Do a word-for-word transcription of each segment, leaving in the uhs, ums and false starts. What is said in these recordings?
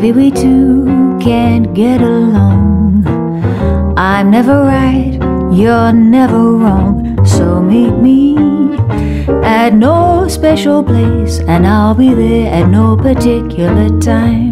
Maybe we two can't get along. I'm never right, you're never wrong. So meet me at no special place, and I'll be there at no particular time.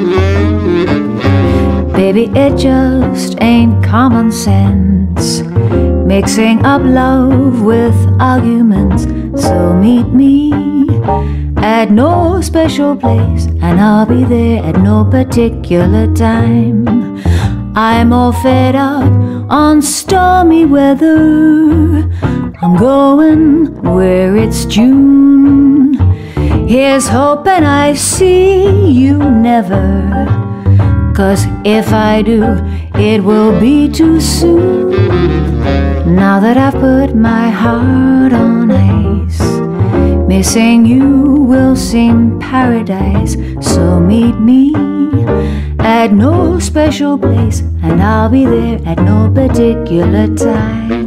Baby, it just ain't common sense, mixing up love with arguments. So meet me at no special place, and I'll be there at no particular time. I'm all fed up on stormy weather. I'm going where it's June. Here's hoping I see you never, 'cause if I do, it will be too soon. Now that I've put my heart on ice, missing you will seem paradise. So meet me at no special place, and I'll be there at no particular time.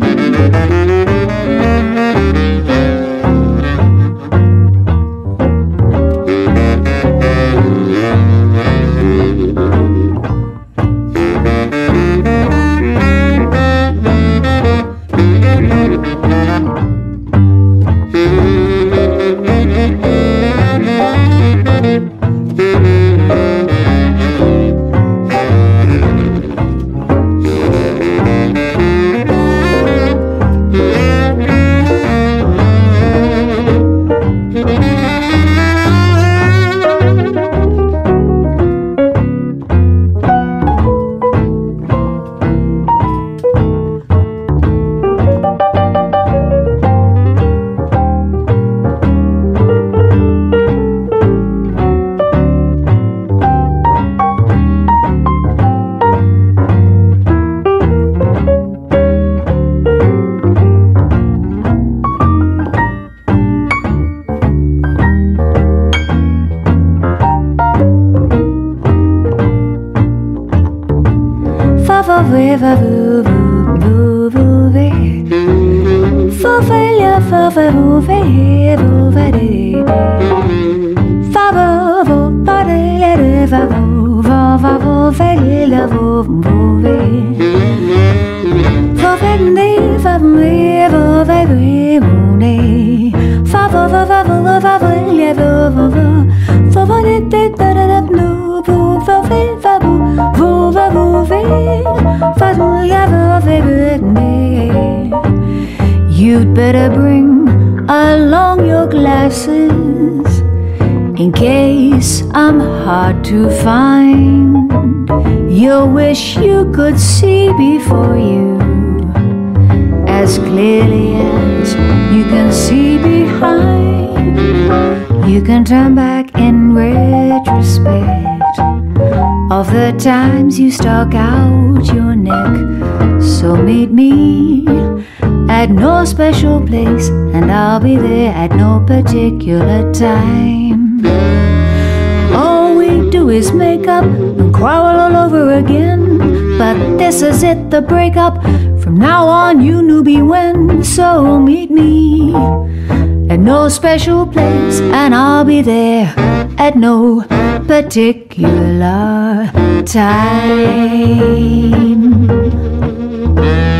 You'd better bring along your glasses, in case I'm hard to find. You'll wish you could see before you, as clearly as you can see behind. You can turn back in retrospect of the times you stuck out your neck. So meet me at no special place, and I'll be there at no particular time. All we do is make up and quarrel all over again, but this is it, the breakup. From now on you knew me when. So meet me at no special place, and I'll be there at no particular time.